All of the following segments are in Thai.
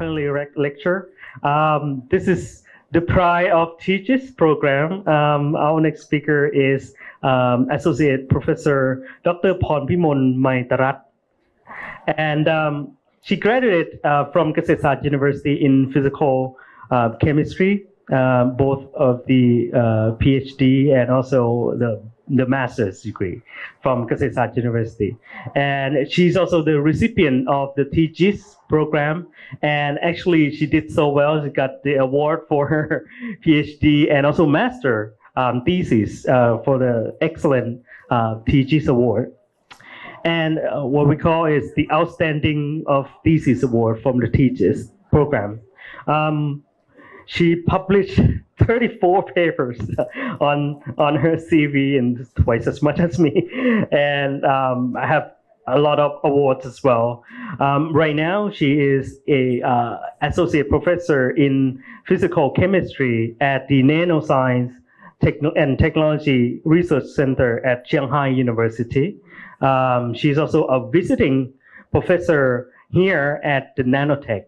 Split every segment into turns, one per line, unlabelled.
internally lecture. This is the Pride of Teachers program. Our next speaker is Associate Professor Dr. Pornpimol Maitarat. And she graduated from Kasetsart Science University in physical chemistry, both of the PhD and also the master's degree from Kasetsart Science University. And she's also the recipient of the TGIS program. And actually, she did so well. She got the award for her PhD and also master thesis for the excellent TGIS award. And what we call is the Outstanding of Thesis Award from the TGIS program. She published 34 papers on her CV, and twice as much as me. And I have a lot of awards as well. Right now, she is a associate professor in physical chemistry at the Nanoscience and Technology Research Center at Shanghai University. She's also a visiting professor here at the Nanotech.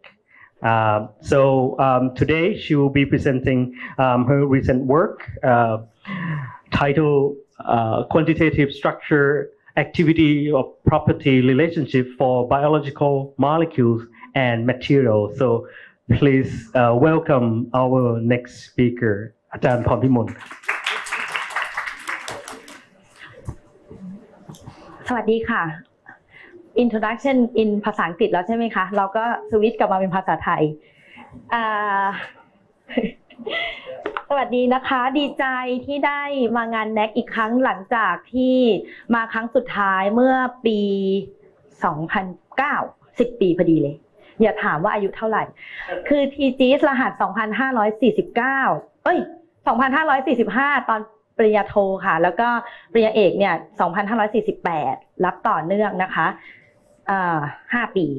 Today she will be presenting her recent work titled Quantitative Structure Activity of Property Relationship for Biological Molecules and Materials. So please welcome our next speaker, Ajahn Pornpimol.
สวัสดีค่ะ Introduction in ภาษาอังกฤษแล้วใช่ไหมคะเราก็สวิตช์กลับมาเป็นภาษาไทยสวัสดีนะคะดีใจที่ได้มางาน NAC อีกครั้งหลังจากที่มาครั้งสุดท้ายเมื่อปี2009 10 ปีพอดีเลยอย่าถามว่าอายุเท่าไหร่คือ TGIS รหัส2545ตอนปริญญาโทค่ะแล้วก็ปริญญาเอกเนี่ย2548รับต่อเนื่องนะคะ5 ปี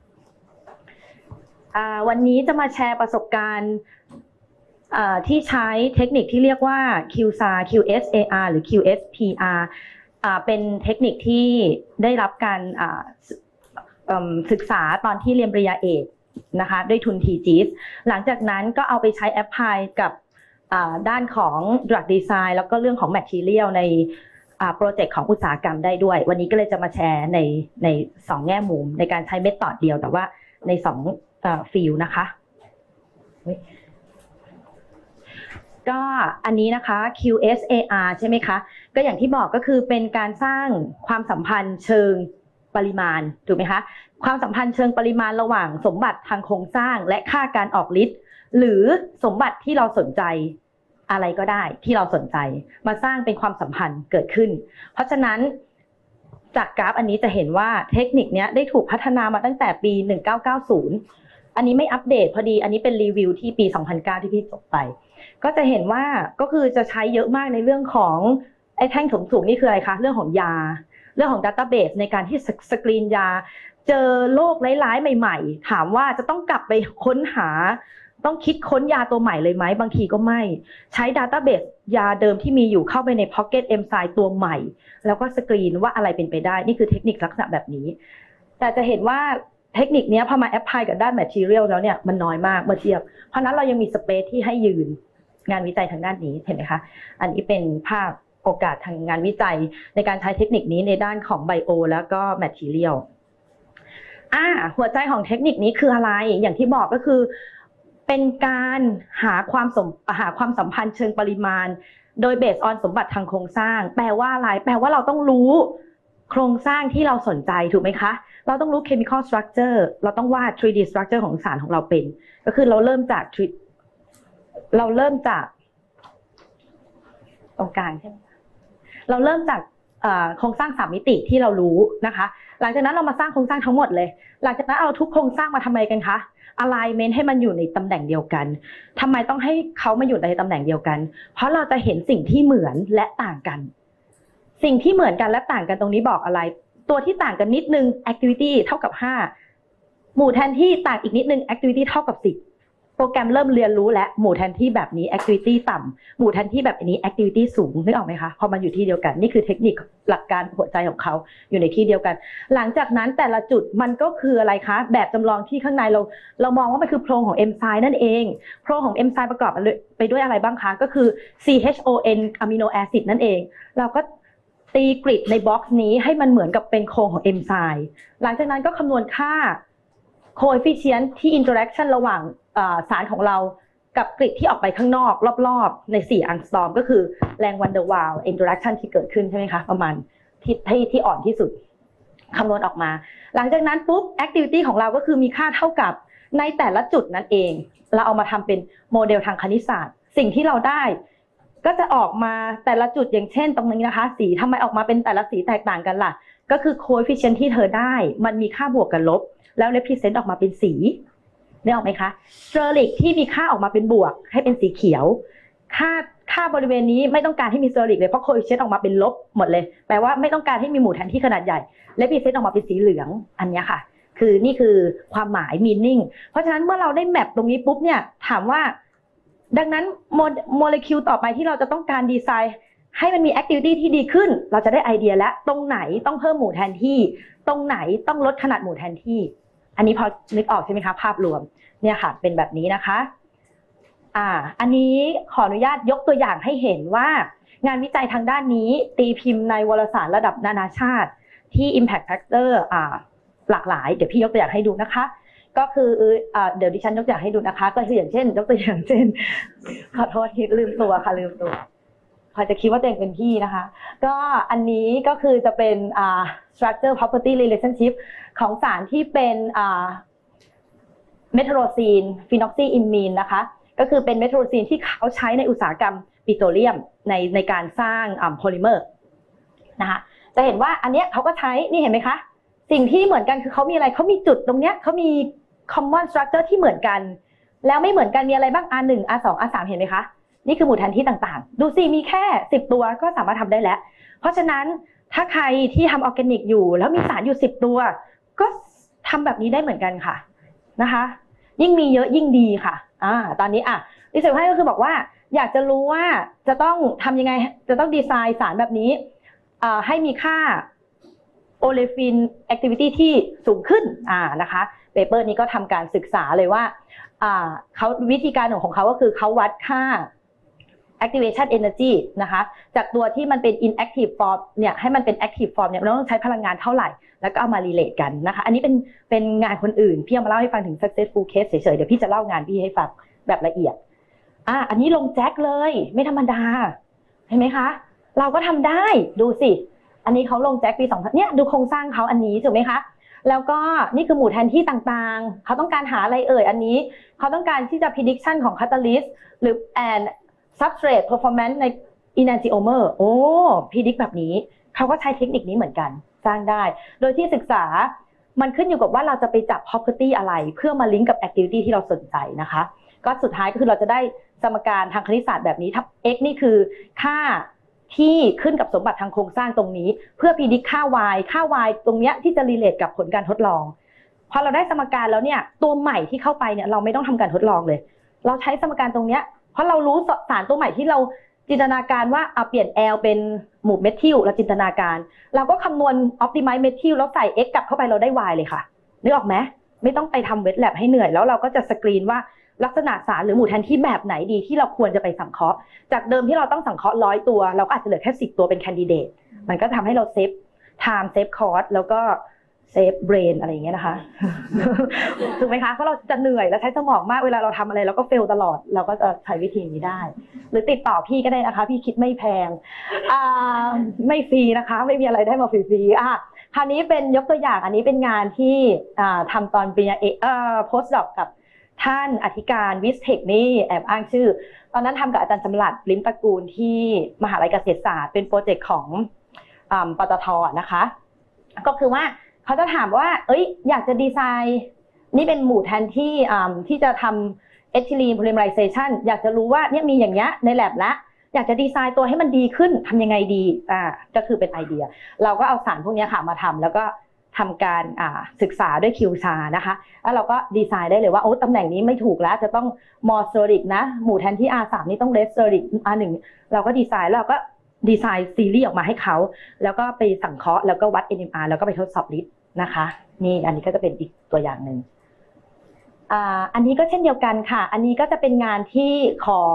วันนี้จะมาแชร์ประสบการณ์ที่ใช้เทคนิคที่เรียกว่า QSAR หรือ QSPR เป็นเทคนิคที่ได้รับการศึกษาตอนที่เรียนปริญญาเอกนะคะด้วยทุน TGIS หลังจากนั้นก็เอาไปใช้แอพพลายกับด้านของ drug design แล้วก็เรื่องของ material ในโปรเจกต์ของอุตสาหกรรมได้ด้วยวันนี้ก็เลยจะมาแชร์ใน2แง่มุมในการใช้เมธอดเดียวแต่ว่าใน2ฟิลนะคะก็อันนี้นะคะ QSAR ใช่ไหมคะก็อย่างที่บอกก็คือเป็นการสร้างความสัมพันธ์เชิงปริมาณถูกไหมคะความสัมพันธ์เชิงปริมาณระหว่างสมบัติทางโครงสร้างและค่าการออกฤทธิ์หรือสมบัติที่เราสนใจอะไรก็ได้ที่เราสนใจมาสร้างเป็นความสัมพันธ์เกิดขึ้นเพราะฉะนั้นจากกราฟอันนี้จะเห็นว่าเทคนิคนี้ได้ถูกพัฒนามาตั้งแต่ปี1990อันนี้ไม่อัปเดตพอดีอันนี้เป็นรีวิวที่ปี2009ที่พี่จบไปก็จะเห็นว่าก็คือจะใช้เยอะมากในเรื่องของไอ้แท่งสูงๆนี่คืออะไรคะเรื่องของยาเรื่องของดัตต้าเบสในการที่สกรีนยาเจอโรคร้ายๆใหม่ๆถามว่าจะต้องกลับไปค้นหาต้องคิดค้นยาตัวใหม่เลยไหมบางทีก็ไม่ใช้ดัตต้าเบสยาเดิมที่มีอยู่เข้าไปใน Pocket Enzyme ตัวใหม่แล้วก็สกรีนว่าอะไรเป็นไปได้นี่คือเทคนิคลักษณะแบบนี้แต่จะเห็นว่าเทคนิคนี้พอมาแอพพลายกับด้าน Material แล้วเนี่ยมันน้อยมากเมื่อเทียบเพราะนั้นเรายังมีสเปซที่ให้ยืนงานวิจัยทางด้านนี้เห็นไหมคะอันนี้เป็นภาพโอกาสทางงานวิจัยในการใช้เทคนิคนี้ในด้านของ Bio แล้วก็ Material หัวใจของเทคนิคนี้คืออะไรอย่างที่บอกก็คือเป็นการหาความสัมพันธ์เชิงปริมาณโดยเบสออนสมบัติทางโครงสร้างแปลว่าอะไรแปลว่าเราต้องรู้โครงสร้างที่เราสนใจถูกไหมคะเราต้องรู้ chemical structure เราต้องวาด 3D structure ของสารของเราเป็นก็คือเราเริ่มจากตรงกลางใช่ไหมเราเริ่มจากโครงสร้าง3 มิติที่เรารู้นะคะหลังจากนั้นเรามาสร้างโครงสร้างทั้งหมดเลยหลังจากนั้นเอาทุกโครงสร้างมาทำไมกันคะalignment ให้มันอยู่ในตำแหน่งเดียวกันทำไมต้องให้เขามาอยู่ในตำแหน่งเดียวกันเพราะเราจะเห็นสิ่งที่เหมือนและต่างกันสิ่งที่เหมือนกันและต่างกันตรงนี้บอกอะไรตัวที่ต่างกันนิดนึง activity เท่ากับ5หมู่แทนที่ต่างอีกนิดนึง activity เท่ากับ10 โปรแกรมเริ่มเรียนรู้และหมู่แทนที่แบบนี้ activity ต่ำหมู่แทนที่แบบนี้ activity สูงนึกออกไหมคะพอมันอยู่ที่เดียวกันนี่คือเทคนิคหลักการหัวใจของเขาอยู่ในที่เดียวกันหลังจากนั้นแต่ละจุดมันก็คืออะไรคะแบบจำลองที่ข้างในเรามองว่ามันคือโพรงของเอนไซม์นั่นเองโพรงของเอนไซม์ประกอบไปด้วยอะไรบ้างคะก็คือ CHON อะมิโนแอซิดนั่นเองเราก็ตีกริดในบ็อกซ์นี้ให้มันเหมือนกับเป็นโครงของเอนไซม์หลังจากนั้นก็คำนวณค่า coefficient ที่ interaction ระหว่างสารของเรากับกริดที่ออกไปข้างนอกรอบๆใน4อังสตรอมก็คือแรงวันเดอร์วาล interaction ที่เกิดขึ้นใช่ไหมคะประมาณที่อ่อนที่สุดคำนวณออกมาหลังจากนั้นปุ๊บ activity ของเราก็คือมีค่าเท่ากับในแต่ละจุดนั่นเองเราเอามาทำเป็นโมเดลทางคณิตศาสตร์สิ่งที่เราได้ก็จะออกมาแต่ละจุดอย่างเช่นตรงนี้นะคะสีทำไมออกมาเป็นแต่ละสีแตกต่างกันล่ะก็คือ coefficient ที่เธอได้มันมีค่าบวกกับลบแล้ว represent ออกมาเป็นสีได้ออกไหมคะสเตอริกที่มีค่าออกมาเป็นบวกให้เป็นสีเขียวค่าบริเวณนี้ไม่ต้องการให้มีสเตอริกเลยเพราะ coefficient ออกมาเป็นลบหมดเลยแปลว่าไม่ต้องการให้มีหมู่แทนที่ขนาดใหญ่ represent ออกมาเป็นสีเหลืองอันนี้ค่ะคือนี่คือความหมาย meaning เพราะฉะนั้นเมื่อเราได้แมปตรงนี้ปุ๊บเนี่ยถามว่าดังนั้นโมเลกุลต่อไปที่เราจะต้องการดีไซน์ให้มันมี activity ที่ดีขึ้นเราจะได้ไอเดียแล้วตรงไหนต้องเพิ่มหมู่แทนที่ตรงไหนต้องลดขนาดหมู่แทนที่อันนี้พอนึกออกใช่ไหมคะภาพรวมเนี่ยค่ะเป็นแบบนี้นะคะอันนี้ขออนุญาตยกตัวอย่างให้เห็นว่างานวิจัยทางด้านนี้ตีพิมพ์ในวารสารระดับนานาชาติที่ impact factor หลากหลายเดี๋ยวพี่ยกตัวอย่างให้ดูนะคะก็คือเดี๋ยวดิฉันยกตัวอย่างให้ดูนะคะก็คืออย่างเช่นยกตัวอย่างเช่นขอโทษที่ลืมตัวค่ะลืมตัวพอจะคิดว่าตัวเองเป็นพี่นะคะก็อันนี้ก็คือจะเป็นstructure property relationship ของสารที่เป็นเมทโรซีนฟีนอกซีอิมมีนนะคะก็คือเป็นเมทโรซีนที่เขาใช้ในอุตสาหกรรมปิโตรเลียมในการสร้างโพลิเมอร์นะคะจะเห็นว่าอันเนี้ยเขาก็ใช้นี่เห็นไหมคะสิ่งที่เหมือนกันคือเขามีอะไรเขามีจุดตรงเนี้ยเขามี common structure ที่เหมือนกันแล้วไม่เหมือนกันมีอะไรบ้าง R1 R2 R3 เห็นไหมคะนี่คือหมู่แทนที่ต่างๆดูสิมีแค่10ตัวก็สามารถทำได้แล้วเพราะฉะนั้นถ้าใครที่ทำออร์แกนิกอยู่แล้วมีสารอยู่10ตัวก็ทำแบบนี้ได้เหมือนกันค่ะนะคะยิ่งมีเยอะยิ่งดีค่ะตอนนี้รีเสิร์ชให้ก็คือบอกว่าอยากจะรู้ว่าจะต้องทำยังไงจะต้องดีไซน์สารแบบนี้ให้มีค่าโอเลฟินแอคทิวิตี้ที่สูงขึ้นนะคะเปเปอร์นี้ก็ทำการศึกษาเลยว่าเขาวิธีการของเขาก็คือเขาวัดค่า activation energy นะคะจากตัวที่มันเป็น inactive form เนี่ยให้มันเป็น active form เนี่ยเราต้องใช้พลังงานเท่าไหร่แล้วก็เอามา relate กันนะคะอันนี้เป็นงานคนอื่นพี่เอามาเล่าให้ฟังถึง successful case เฉยๆเดี๋ยวพี่จะเล่างานพี่ให้ฟังแบบละเอียดอันนี้ลงแจ็คเลยไม่ธรรมดาเห็นไหมคะเราก็ทำได้ดูสิอันนี้เขาลงแจ็คปี2000เนี่ยดูโครงสร้างเขาอันนี้ถูกไหมคะแล้วก็นี่คือหมู่แทนที่ต่างๆเขาต้องการหาอะไรอันนี้เขาต้องการที่จะ prediction ของ catalyst หรือ and substrate performance ใน enantiomer predict แบบนี้เขาก็ใช้เทคนิคนี้เหมือนกันสร้างได้โดยที่ศึกษามันขึ้นอยู่กับว่าเราจะไปจับ property อะไรเพื่อมาลิงก์กับ activity ที่เราสนใจนะคะก็สุดท้ายก็คือเราจะได้สมการทางคณิตศาสตร์แบบนี้ถ้า x นี่คือค่าที่ขึ้นกับสมบัติทางโครงสร้างตรงนี้เพื่อ predict ค่า y ตรงเนี้ยที่จะ relate กับผลการทดลองพอเราได้สมการแล้วเนี่ยตัวใหม่ที่เข้าไปเนี่ยเราไม่ต้องทำการทดลองเลยเราใช้สมการตรงเนี้ยเพราะเรารู้สารตัวใหม่ที่เราจินตนาการว่าเปลี่ยน L เป็นหมู่เมทิลเราจินตนาการเราก็คำนวณ optimize เมทิลแล้วใส่ x กลับเข้าไปเราได้ y เลยค่ะนึกออกไหมไม่ต้องไปทำเวทแลบให้เหนื่อยแล้วเราก็จะสกรีนว่าลักษณะสารหรือหมู่แทนที่แบบไหนดีที่เราควรจะไปสังเคราะห์จากเดิมที่เราต้องสังเคราะห์100ตัวเราก็อาจจะเหลือแค่10ตัวเป็นแคนดิเดตมันก็ทำให้เราเซฟ time เซฟ cost แล้วก็เซฟเบรนอะไรอย่างเงี้ยนะคะถูกไหมคะเพราะเราจะเหนื่อยและใช้สมองมากเวลาเราทำอะไรเราก็เฟลตลอดเราก็จะใช้วิธีนี้ได้หรือติดต่อพี่ก็ได้นะคะพี่คิดไม่แพงไม่ฟรีนะคะไม่มีอะไรได้มาฟรีๆคราวนี้เป็นยกตัวอย่างอันนี้เป็นงานที่ทำตอนปริญญาเอกโพสต์ดอกกับท่านอธิการวิสเทคนี่แอบอ้างชื่อตอนนั้นทำกับอาจารย์จำรัดลิ้มตระกูลที่มหาลัยเกษตรศาสตร์เป็นโปรเจกต์ของปตท.นะคะก็คือว่าเขาจะถามว่าอยากจะดีไซน์นี่เป็นหมู่แทนที่จะทำเอทิลีนโพลิเมอไรเซชันอยากจะรู้ว่าเนี่ยมีอย่างเงี้ยใน lab แล้วอยากจะดีไซน์ตัวให้มันดีขึ้นทำยังไงดีก็คือเป็นไอเดียเราก็เอาสารพวกนี้ค่ะมาทำแล้วก็ททำการศึกษาด้วย QSA นะคะแล้วเราก็ดีไซน์ได้เลยว่าโอ้ตำแหน่งนี้ไม่ถูกแล้วจะต้อง more steric นะหมู่แทนที่ R3 นี่ต้อง less steric R1 เราก็ดีไซน์แล้วเราก็ดีไซน์ซีรีส์ออกมาให้เขาแล้วก็ไปสังเคราะห์แล้วก็วัด NMR แล้วก็ไปทดสอบฤทธิ์นะคะนี่อันนี้ก็จะเป็นอีกตัวอย่างหนึ่งอันนี้ก็เช่นเดียวกันค่ะอันนี้ก็จะเป็นงานที่ของ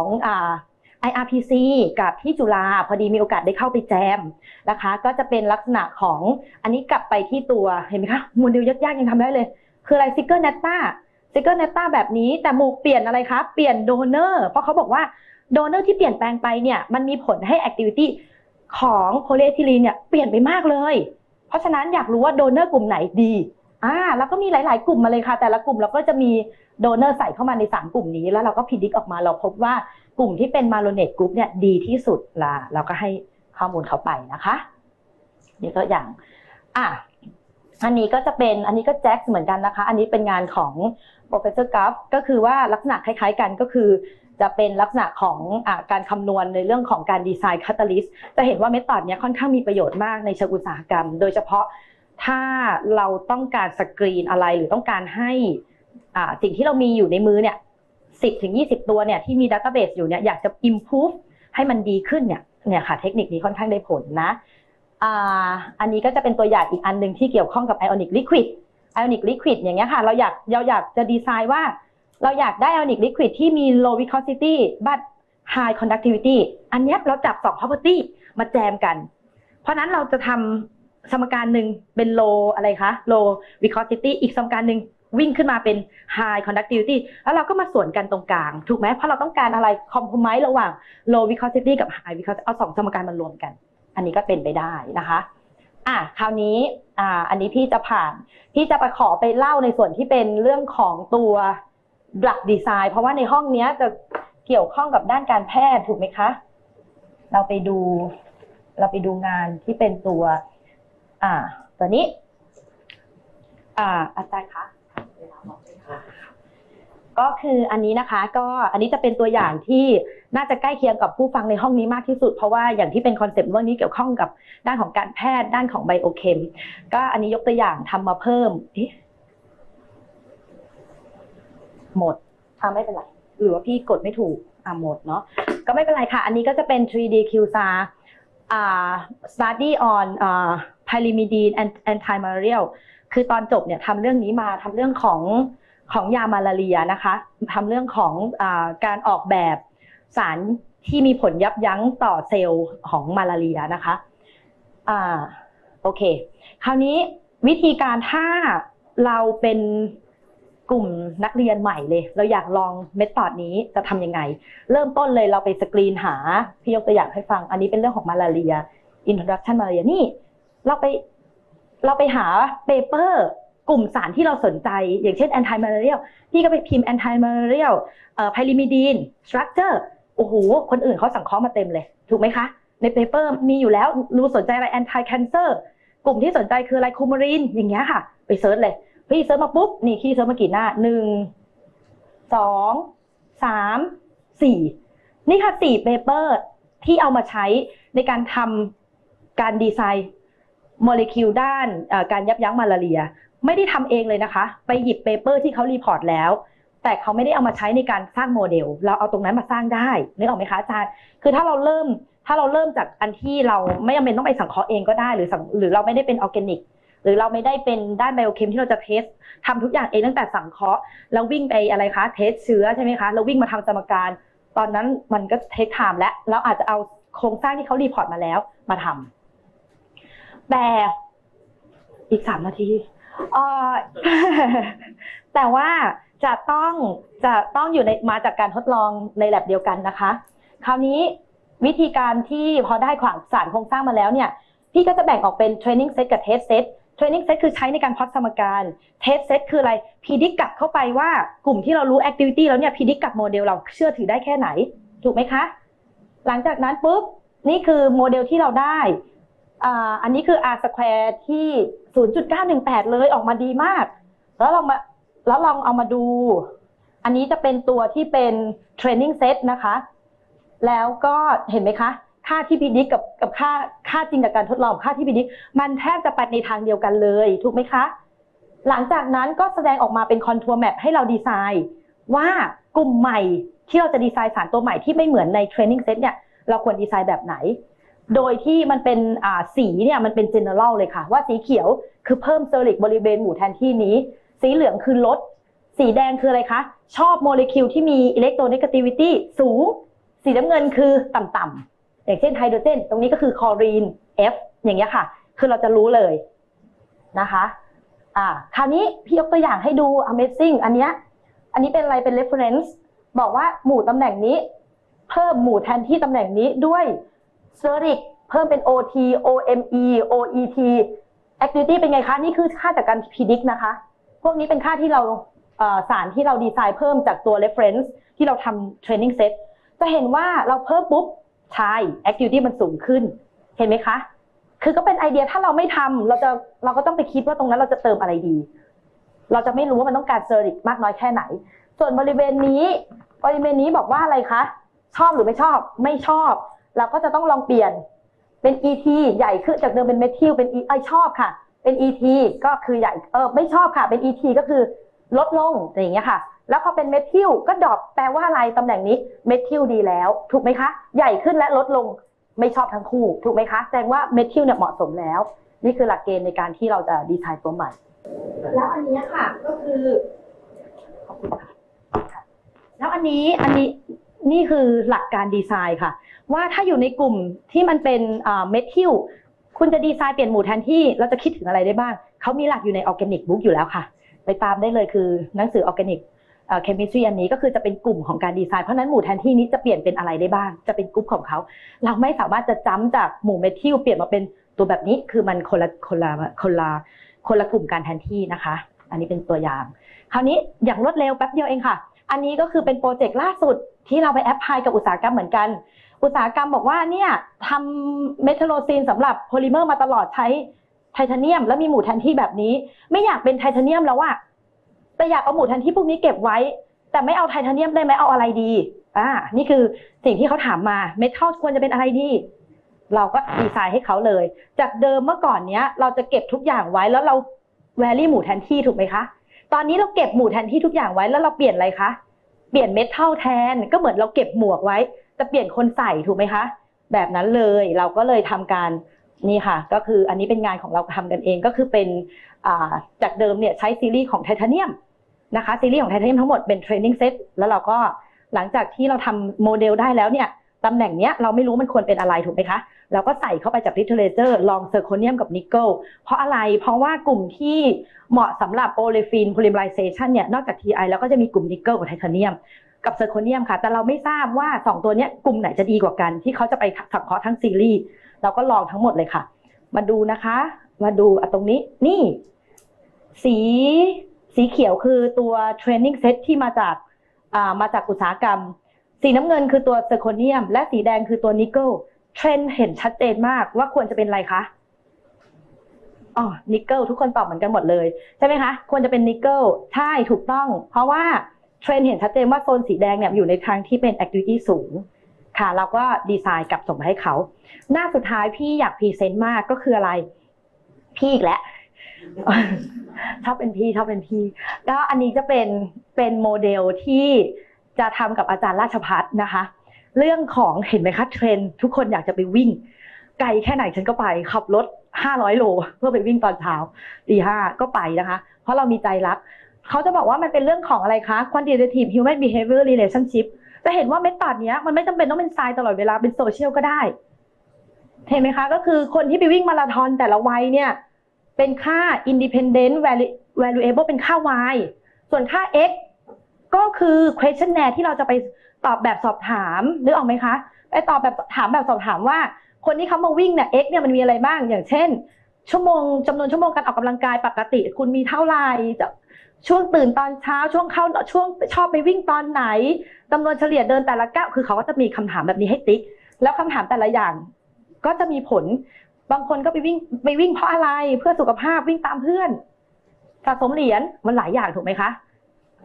IRPC กับที่จุฬาพอดีมีโอกาสได้เข้าไปแจมนะคะก็จะเป็นลักษณะของอันนี้กลับไปที่ตัวเห็นไหมคะโมเดลยากๆยังทำได้เลยคืออะไรซิกเกอร์เนตต้าแบบนี้แต่หมู่เปลี่ยนอะไรคะเปลี่ยนโดเนอร์เพราะเขาบอกว่าโดเนอร์ที่เปลี่ยนแปลงไปเนี่ยมันมีผลให้แอคทิวิตี้ของโพลีเอทิลีนเนี่ยเปลี่ยนไปมากเลยเพราะฉะนั้นอยากรู้ว่าโดเนอร์กลุ่มไหนดีแล้วก็มีหลายๆกลุ่มมาเลยค่ะแต่ละกลุ่มเราก็จะมีโดเนอร์ใส่เข้ามาใน3กลุ่มนี้แล้วเราก็พิจิตรออกมาเราพบว่ากลุ่มที่เป็นมาโลเนตกรุ๊ปเนี่ยดีที่สุดละเราก็ให้ข้อมูลเขาไปนะคะนี่ตัวอย่างอันนี้ก็จะเป็นอันนี้ก็แจ็คเหมือนกันนะคะอันนี้เป็นงานของ Professor Guff ก็คือว่าลักษณะคล้ายๆกันก็คือจะเป็นลักษณะของการคำนวณในเรื่องของการดีไซน์คาตาลิสต์จะเห็นว่าเมธอดเนี้ยค่อนข้างมีประโยชน์มากในเชิงอุตสาหกรรมโดยเฉพาะถ้าเราต้องการสกรีนอะไรหรือต้องการให้สิ่งที่เรามีอยู่ในมือเนี่ย10-20 ตัวเนี่ยที่มีดัตต้าเบสอยู่เนี่ยอยากจะ improve ให้มันดีขึ้นเนี่ยค่ะเทคนิคนี้ค่อนข้างได้ผลนะอันนี้ก็จะเป็นตัวอย่างอีกอันหนึ่งที่เกี่ยวข้องกับ Ionic Liquid อย่างเงี้ยค่ะเราอยากจะดีไซน์ว่าเราอยากได้ Ionic Liquid ที่มี low viscosity but high conductivity อันเนี้ยเราจับ2 property มาแจมกันเพราะนั้นเราจะทำสมการหนึ่งเป็น low อะไรคะ low viscosity อีกสมการหนึ่งวิ่งขึ้นมาเป็น high conductivity แล้วเราก็มาส่วนกันตรงกลางถูกไหมเพราะเราต้องการอะไร compromise ระหว่าง low viscosity กับ high viscosity เอา2สมการมารวมกันอันนี้ก็เป็นไปได้นะคะคราวนี้อันนี้พี่จะไปขอไปเล่าในส่วนที่เป็นเรื่องของตัว drug design เพราะว่าในห้องนี้จะเกี่ยวข้องกับด้านการแพทย์ถูกไหมคะเราไปดูงานที่เป็นตัวตัวนี้อาจารย์คะก็คืออันนี้นะคะก็อันนี้จะเป็นตัวอย่างที่น่าจะใกล้เคียงกับผู้ฟังในห้องนี้มากที่สุดเพราะว่าอย่างที่เป็นคอนเซปต์เรื่องนี้เกี่ยวข้องกับด้านของการแพทย์ด้านของไบโอเคมก็อันนี้ยกตัวอย่างทำมาเพิ่มหมดไม่เป็นไรหรือว่าพี่กดไม่ถูกหมดเนาะก็ไม่เป็นไรค่ะอันนี้ก็จะเป็น 3D QSA study on pyrimidine and antimalarial คือตอนจบเนี่ยทำเรื่องนี้มาทำเรื่องของยามาลาเรียนะคะทำเรื่องของการออกแบบสารที่มีผลยับยั้งต่อเซลล์ของมาลาเรียนะคะโอเคคราวนี้วิธีการถ้าเราเป็นกลุ่มนักเรียนใหม่เลยเราอยากลองเมธอดนี้จะทำยังไงเริ่มต้นเลยเราไปสกรีนหาพี่ยกตัวอย่างให้ฟังอันนี้เป็นเรื่องของมาลาเรีย introduction malaria นี่เราไปหาเปเปอร์กลุ่มสารที่เราสนใจอย่างเช่น anti malarial พี่ก็ไปพิมพ์ anti malarial pyrimidine structure โอ้โหคนอื่นเขาสังเคราะห์มาเต็มเลยถูกไหมคะในเปเปอร์มีอยู่แล้วรู้สนใจอะไร anti cancer กลุ่มที่สนใจคืออะไรคูมารีนอย่างเงี้ยค่ะไปเซิร์ชเลยพี่เซิร์ชมาปุ๊บนี่พี่เซิร์ชมากี่หน้า1 2 3 4นี่ค่ะ4เปเปอร์ที่เอามาใช้ในการทำการดีไซน์โมเลกุลด้านการยับยั้งมาลาเรียไม่ได้ทำเองเลยนะคะไปหยิบเปเปอร์ที่เขารีพอร์ตแล้วแต่เขาไม่ได้เอามาใช้ในการสร้างโมเดลเราเอาตรงนั้นมาสร้างได้นึกออกไหมคะอาจารย์คือถ้าเราเริ่มจากอันที่เราไม่จำเป็นต้องไปสังเคราะห์เองก็ได้หรือเราไม่ได้เป็นออร์แกนิกหรือเราไม่ได้เป็นด้านไบโอเคมที่เราจะเทสทำทุกอย่างเองตั้งแต่สังเคราะห์แล้ววิ่งไปอะไรคะเทสเชื้อใช่ไหมคะแล้ววิ่งมาทำสมการตอนนั้นมันก็เทคไทม์และเราอาจจะเอาโครงสร้างที่เขารีพอร์ตมาแล้วมาทำแต่อีก3 นาทีแต่ว่าจะต้องอยู่ในมาจากการทดลองในแลบเดียวกันนะคะคราวนี้วิธีการที่พอได้สารโครงสร้างมาแล้วเนี่ยพี่ก็จะแบ่งออกเป็น training set กับ test set training set คือใช้ในการพล็อตสมการ test set คืออะไรพิจิตรกลับเข้าไปว่ากลุ่มที่เรารู้ activity แล้วเนี่ยพิจิตรกับโมเดลเราเชื่อถือได้แค่ไหนถูกไหมคะหลังจากนั้นปุ๊บนี่คือโมเดลที่เราได้อันนี้คือ R square ที่ 0.918 เลยออกมาดีมากแล้วลองเอามาดูอันนี้จะเป็นตัวที่เป็น training set นะคะแล้วก็เห็นไหมคะค่าที่พิจิตรกับค่าจริงจากการทดลองค่าที่พิจิตรมันแทบจะไปในทางเดียวกันเลยถูกไหมคะหลังจากนั้นก็แสดงออกมาเป็นคอนทัวร์แมปให้เราดีไซน์ว่ากลุ่มใหม่ที่เราจะดีไซน์สารตัวใหม่ที่ไม่เหมือนในเทรนนิ่งเซตเนี่ยเราควรดีไซน์แบบไหนโดยที่มันเป็นสีเนี่ยมันเป็น general เลยค่ะว่าสีเขียวคือเพิ่มเซอริกบริเวณหมู่แทนที่นี้สีเหลืองคือลดสีแดงคืออะไรคะชอบโมเลกุลที่มีอิเล็กโทรเนกาติวิตี้สูงสีน้ำเงินคือต่ำๆอย่างเช่นไฮโดรเจนตรงนี้ก็คือคลอรีน F อย่างเงี้ยค่ะคือเราจะรู้เลยนะคะคราวนี้พี่ยกตัวอย่างให้ดู Amazing อันนี้เป็นอะไรเป็น reference บอกว่าหมู่ตำแหน่งนี้เพิ่มหมู่แทนที่ตำแหน่งนี้ด้วยเซอริกเพิ่มเป็น OT OME OET activity เป็นไงคะนี่คือค่าจากการ predict นะคะพวกนี้เป็นค่าที่เราสารที่เราดีไซน์เพิ่มจากตัว reference ที่เราทำ training set จะเห็นว่าเราเพิ่มปุ๊บใช่ activity มันสูงขึ้นเห็นไหมคะคือก็เป็นไอเดียถ้าเราไม่ทำเราก็ต้องไปคิดว่าตรงนั้นเราจะเติมอะไรดีเราจะไม่รู้ว่ามันต้องการเซอริกมากน้อยแค่ไหนส่วนบริเวณนี้บอกว่าอะไรคะชอบหรือไม่ชอบไม่ชอบเราก็จะต้องลองเปลี่ยนเป็น ET ใหญ่ขึ้นจากเดิมเป็นเมทิลเป็นชอบค่ะเป็น ET ก็คือใหญ่ไม่ชอบค่ะเป็น ET ก็คือลดลงอย่างเงี้ยค่ะแล้วพอเป็นเมทิลก็ดรอปแปลว่าอะไรตำแหน่งนี้เมทิลดีแล้วถูกไหมคะใหญ่ขึ้นและลดลงไม่ชอบทั้งคู่ถูกไหมคะแสดงว่าเมทิลเนี่ยเหมาะสมแล้วนี่คือหลักเกณฑ์ในการที่เราจะดีไซน์ตัวใหม่แล้วอันนี้ค่ะก็คือขอบคุณค่ะแล้วอันนี้นี่คือหลักการดีไซน์ค่ะว่าถ้าอยู่ในกลุ่มที่มันเป็นเมทิลคุณจะดีไซน์เปลี่ยนหมู่แทนที่เราจะคิดถึงอะไรได้บ้างเขามีหลักอยู่ในออร์แกนิกบุ๊กอยู่แล้วค่ะไปตามได้เลยคือหนังสือออร์แกนิกเคมิสตรีอันนี้ก็คือจะเป็นกลุ่มของการดีไซน์เพราะนั้นหมู่แทนที่นี้จะเปลี่ยนเป็นอะไรได้บ้างจะเป็นกลุ่มของเขาเราไม่สามารถจะจ้ำจากหมู่เมทิลเปลี่ยนมาเป็นตัวแบบนี้คือมันคนละกลุ่มการแทนที่นะคะอันนี้เป็นตัวอย่างคราวนี้อย่างรวดเร็วแป๊บเดียวเองค่ะอันนี้ก็คือเป็นโปรเจกต์ล่าสุดที่เราไปแอพพลายกับอุตสาหกรรมเหมือนกันอุตสาหกรรมบอกว่าเนี่ยทำเมทัลโลซีนสำหรับโพลิเมอร์มาตลอดใช้ไทเทเนียมแล้วมีหมู่แทนที่แบบนี้ไม่อยากเป็นไทเทเนียมแล้วอะแต่อยากเอาหมู่แทนที่พวกนี้เก็บไว้แต่ไม่เอาไทเทเนียมได้ไหมเอาอะไรดีนี่คือสิ่งที่เขาถามมาเมทัลควรจะเป็นอะไรดีเราก็ดีไซน์ให้เขาเลยจากเดิมเมื่อก่อนเนี้ยเราจะเก็บทุกอย่างไว้แล้วเราแวรี่หมู่แทนที่ถูกไหมคะตอนนี้เราเก็บหมู่แทนที่ทุกอย่างไว้แล้วเราเปลี่ยนอะไรคะเปลี่ยนเมทัลแทนก็เหมือนเราเก็บหมวกไว้จะเปลี่ยนคนใส่ถูกไหมคะแบบนั้นเลยเราก็เลยทำการนี่ค่ะก็คืออันนี้เป็นงานของเราทำกันเองก็คือเป็นจากเดิมเนี่ยใช้ซีรีส์ของไทเทเนียมนะคะซีรีส์ของไทเทเนียมทั้งหมดเป็นเทรนนิ่งเซตแล้วเราก็หลังจากที่เราทำโมเดลได้แล้วเนี่ยตำแหน่งเนี้ยเราไม่รู้มันควรเป็นอะไรถูกไหมคะเราก็ใส่เข้าไปจากลิเทเรเจอร์ลองเซอร์โคเนียมกับนิกเกิลเพราะอะไรเพราะว่ากลุ่มที่เหมาะสำหรับโอเลฟินโพลิเมอไรเซชันเนี่ยนอกจาก TI แล้วก็จะมีกลุ่มนิกเกิลกับไทเทเนียมกับเซอร์โคเนียมค่ะแต่เราไม่ทราบว่า2ตัวนี้กลุ่มไหนจะดีกว่ากันที่เขาจะไปสังเคราะห์ทั้งซีรีส์เราก็ลองทั้งหมดเลยค่ะมาดูนะคะมาดูตรงนี้นี่สีเขียวคือตัวเทรนนิ่งเซตที่มาจากอุตสาหกรรมสีน้ำเงินคือตัวเซอร์โคเนียมและสีแดงคือตัวนิกเกิลเทรนด์เห็นชัดเจนมากว่าควรจะเป็นอะไรคะนิกเกิลทุกคนตอบเหมือนกันหมดเลยใช่ไหมคะควรจะเป็นนิกเกิลใช่ถูกต้องเพราะว่าเทรนด์เห็นชัดเจนว่าโซนสีแดงเนี่ยอยู่ในทางที่เป็น activity สูงค่ะเราก็ดีไซน์กับส่งมาให้เขาหน้าสุดท้ายพี่อยากพรีเซนต์มากก็คืออะไรพี่อีกแล้ว ชอบเป็นพี่ก็อันนี้จะเป็นโมเดลที่จะทำกับอาจารย์ราชภัฏนะคะเรื่องของเห็นไหมคะเทรนด์ทุกคนอยากจะไปวิ่งไกลแค่ไหนฉันก็ไปขับรถ500 โลเพื่อไปวิ่งตอนเช้าตี 5ก็ไปนะคะเพราะเรามีใจรักเขาจะบอกว่ามันเป็นเรื่องของอะไรคะ quantitative human behavior relationship จะเห็นว่าเมธอดเนี้ยมันไม่จำเป็นต้องเป็นไซน์ตลอดเวลาเป็นโซเชียลก็ได้เห็นไหมคะก็คือคนที่ไปวิ่งมาราธอนแต่ละวัยเนี่ยเป็นค่า independent variable เป็นค่า y ส่วนค่า x ก็คือ questionnaire ที่เราจะไปตอบแบบสอบถามนึกออกไหมคะไปตอบแบบถามแบบสอบถามว่าคนที่เขามาวิ่งเนี่ย x เนี่ยมันมีอะไรบ้างอย่างเช่นจำนวนชั่วโมงการออกกำลังกายปกติคุณมีเท่าไหร่ช่วงตื่นตอนเช้าช่วงชอบไปวิ่งตอนไหนจำนวนเฉลี่ยเดินแต่ละก้าวคือเขาก็จะมีคำถามแบบนี้ให้ติ๊กแล้วคำถามแต่ละอย่างก็จะมีผลบางคนก็ไปวิ่งเพราะอะไรเพื่อสุขภาพวิ่งตามเพื่อนสะสมเหรียญมันหลายอย่างถูกไหมคะ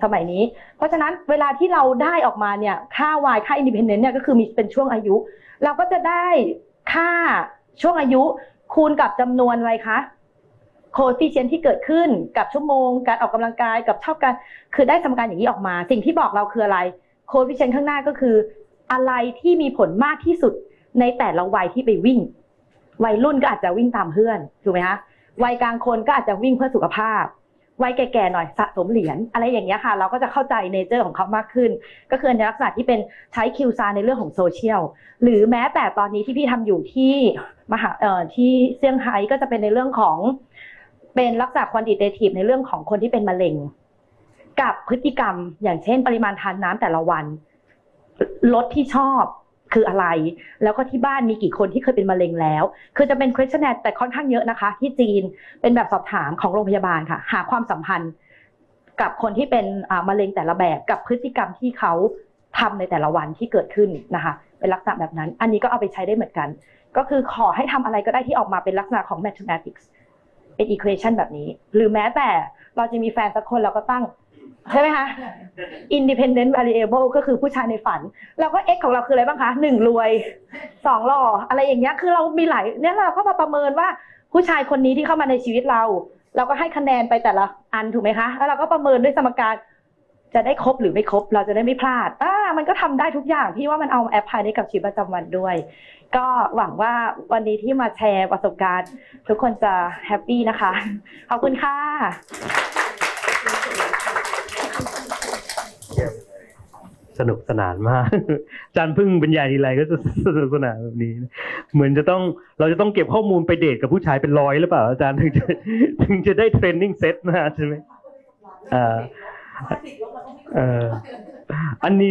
สมัยนี้เพราะฉะนั้นเวลาที่เราได้ออกมาเนี่ยค่า Y ค่า Independent เนี่ยก็คือมีเป็นช่วงอายุเราก็จะได้ค่าช่วงอายุคูณกับจำนวนอะไรคะโคเอฟฟิเชียนที่เกิดขึ้นกับชั่วโมงการออกกำลังกายกับเท่ากันคือได้สมการอย่างนี้ออกมาสิ่งที่บอกเราคืออะไรโคเอฟฟิเชียนข้างหน้าก็คืออะไรที่มีผลมากที่สุดในแต่ละวัยที่ไปวิ่งวัยรุ่นก็อาจจะวิ่งตามเพื่อนถูกไหมคะวัยกลางคนก็อาจจะวิ่งเพื่อสุขภาพวัยแก่ๆหน่อยสะสมเหรียญอะไรอย่างเงี้ยค่ะเราก็จะเข้าใจเนเจอร์ของเขามากขึ้นก็คือในลักษณะที่เป็นใช้คิวซาในเรื่องของโซเชียลหรือแม้แต่ตอนนี้ที่พี่ทำอยู่ที่ที่เซี่ยงไฮ้ก็จะเป็นในเรื่องของเป็นลักษณะควอนติเททีฟในเรื่องของคนที่เป็นมะเร็งกับพฤติกรรมอย่างเช่นปริมาณทานน้ำแต่ละวันลดที่ชอบคืออะไรแล้วก็ที่บ้านมีกี่คนที่เคยเป็นมะเร็งแล้วคือจะเป็น questionnaire แต่ค่อนข้างเยอะนะคะที่จีนเป็นแบบสอบถามของโรงพยาบาลค่ะหาความสัมพันธ์กับคนที่เป็นมะเร็งแต่ละแบบกับพฤติกรรมที่เขาทำในแต่ละวันที่เกิดขึ้นนะคะเป็นลักษณะแบบนั้นอันนี้ก็เอาไปใช้ได้เหมือนกันก็คือขอให้ทำอะไรก็ได้ที่ออกมาเป็นลักษณะของ mathematics เป็น equation แบบนี้หรือแม้แต่เราจะมีแฟนสักคนเราก็ตั้งใช่ไหมคะ independent variable ก็คือผู้ชายในฝันแล้วก็ x ของเราคืออะไรบ้างคะ1รวย2หล่ออะไรอย่างเงี้ยคือเรามีหลายเนี่ยเราก็มาประเมินว่าผู้ชายคนนี้ที่เข้ามาในชีวิตเราก็ให้คะแนนไปแต่ละอันถูกไหมคะแล้วเราก็ประเมินด้วยสมการจะได้ครบหรือไม่ครบเราจะได้ไม่พลาดมันก็ทำได้ทุกอย่างพี่ว่ามันเอาแอปพลายได้กับชีวิตประจำวันด้วยก็หวังว่าวันนี้ที่มาแชร์ประสบการณ์ทุกคนจะแฮปปี้นะคะขอบคุณค่ะ
สนุกสนานมากอาจารย์พึ่งบรรยายทีไรก็จะสนุกสนานแบบนี้เหมือนเราจะต้องเก็บข้อมูลไปเดทกับผู้ชายเป็น100หรือเปล่าอาจารย์ถึงจะได้เทรนนิ่งเซตมาใช่ไหมอัน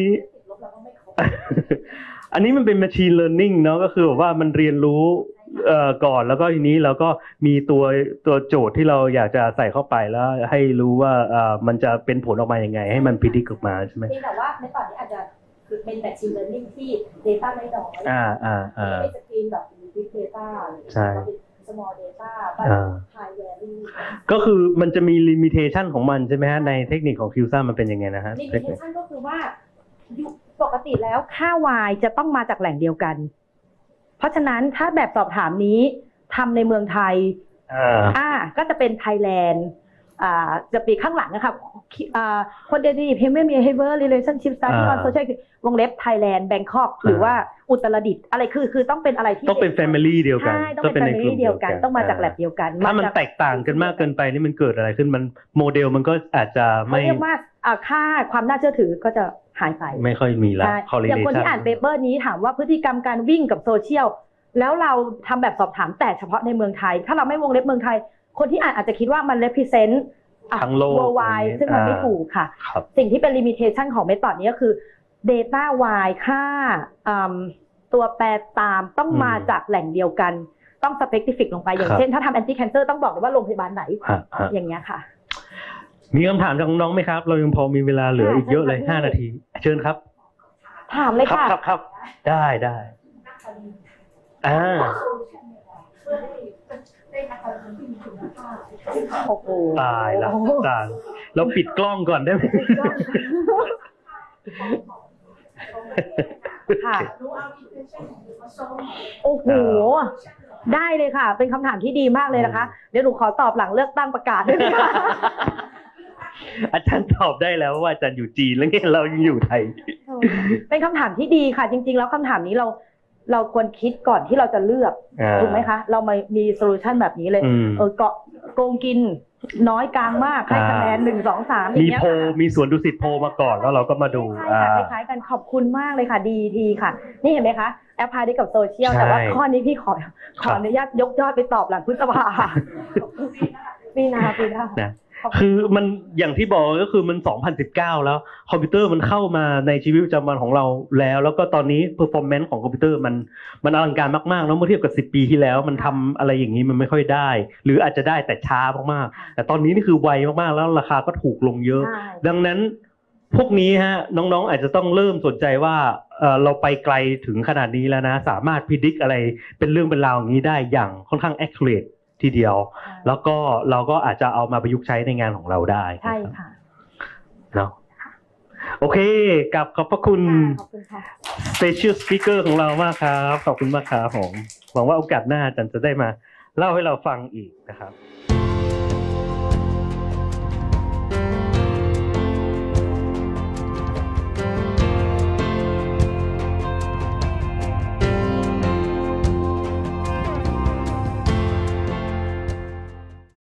นี้มันเป็น machine learning เนาะก็คือแบบว่ามันเรียนรู้ก่อนแล้วก็ทีนี้เราก็มีตัวโจทย์ที่เราอยากจะใส่เข้าไปแล้วให้รู้ว่ามันจะเป็นผลออกมายังไงให้มันพิจิตรออกมาใช่ไหม
แต่ว่าในตอนนี้อาจจะเป็น machine learning ที่ data ไม่น้อยไม่สกรีนแบบ big data
ใช่
small data high value
ก็คือมันจะมี limitation ของมันใช่ไหมฮะในเทคนิคของ QSA มันเป็นยังไงนะฮะ
limitation ก็คือว่าปกติแล้วค่า Y จะต้องมาจากแหล่งเดียวกันเพราะฉะนั้นถ้าแบบสอบถามนี้ทำในเมืองไทยก็จะเป็นไทยแลนด์จะปีข้างหลังนะครับquantitative human behavior relationship study on social วงเล็บไทยแลนด์แบงคอกหรือว่าอุตรดิตถ์อะไรคือต้องเป็นอะไรที่
ต้องเป็น family เดียวกัน
ต้องเป็น family เดียวกันต้องมาจากแลบเดียวกัน
ถ้ามันแตกต่างกันมากเกินไปนี่มันเกิดอะไรขึ้นมันโมเดลมันก็อาจจะไม่
เรียกว่าค่าความน่าเชื่อถือก็จะหายไป
ไม่ค่อยมีละ
อย่างคนที่อ่านเปเปอร์นี้ถามว่าพฤติกรรมการวิ่งกับโซเชียลแล้วเราทำแบบสอบถามแต่เฉพาะในเมืองไทยถ้าเราไม่วงเล็บเมืองไทยคนที่อ่านอาจจะคิดว่ามัน represent
ทั้งโลก
worldwide ซึ่งมันไม่ถูกค่ะสิ่งที่เป็น limitation ของเมธอดนี้ก็คือ data y ค่าตัวแปรตามต้องมาจากแหล่งเดียวกันต้อง specific ลงไปอย่างเช่นถ้าทำ anti cancer ต้องบอกเลยว่าโรงพยาบาลไหนอย่างเงี้ยค่ะ
มีคำถามจากน้องๆไหมครับเรายังพอมีเวลาเหลืออีกเยอะเลย5 นาทีเชิญครับ
ถามเลยค่ะ
ครับได้
โอ้โห
ตายแล้วเราปิดกล้องก่อนได้ไหม
ค่ะโอ้โหได้เลยค่ะเป็นคำถามที่ดีมากเลยนะคะเดี๋ยวหนูขอตอบหลังเลือกตั้งประกาศด้วยนะคะ
อาจารย์ตอบได้แล้วว่าอาจารย์อยู่จีนแล้วเนี่ยเรายังอยู่ไทย
เป็นคำถามที่ดีค่ะจริงๆแล้วคำถามนี้เราควรคิดก่อนที่เราจะเลือกถูกไหมคะเรามีโซลูชันแบบนี้เลยเกาะโกงกินน้อยกลางมากให้คะแนน1 2 3อย่างเงี้ย
มีสวนดุสิตโพมาก่อนแล้วเราก็มาดู
คล้ายๆกันขอบคุณมากเลยค่ะดีทีค่ะนี่เห็นไหมคะแอปพลายได้กับโซเชียลแต่ว่าข้อนี้พี่ขออนุญาตยกยอดไปตอบหลังพฤษภาปีหน้า
คือมันอย่างที่บอกก็คือมัน2019แล้วคอมพิวเตอร์มันเข้ามาในชีวิตประจำวันของเราแล้วก็ตอนนี้ performance ของคอมพิวเตอร์มันอลังการมากๆแล้วเมื่อเทียบกับ10 ปีที่แล้วมันทำอะไรอย่างนี้มันไม่ค่อยได้หรืออาจจะได้แต่ช้ามากๆแต่ตอนนี้นี่คือไวมากๆแล้วราคาก็ถูกลงเยอะดังนั้นพวกนี้ฮะน้องๆอาจจะต้องเริ่มสนใจว่าเราไปไกลถึงขนาดนี้แล้วนะสามารถพิจิตรอะไรเป็นเรื่องเป็นราวอย่างนี้ได้อย่างค่อนข้าง accurateทีเดียวแล้วก็เราก็อาจจะเอามาประยุกต์ใช้ในงานของเราได้
ใช่ค่ะ
เนาะโอเคกับขอบพระคุณ
ขอบคุณค่ะ
Special Speaker ของเรามากครับขอบคุณมากครับผมหวังว่าโอกาสหน้าอาจารย์จะได้มาเล่าให้เราฟังอีกนะครับ